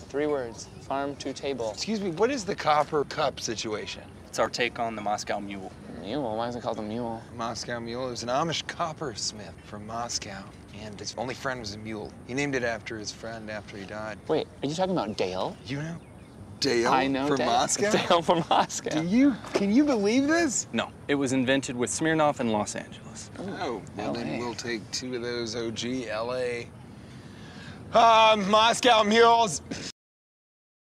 3 words. Farm to table. Excuse me, what is the copper cup situation? It's our take on the Moscow Mule. Mule? Why is it called a mule? Moscow Mule. It was an Amish coppersmith from Moscow, and his only friend was a mule. He named it after his friend after he died. Wait, are you talking about Dale? You know Dale I know from Dale. Moscow? Dale from Moscow. Can you believe this? No, it was invented with Smirnoff in Los Angeles. Oh, well then LA. we'll take 2 of those OG LA. Moscow Mules.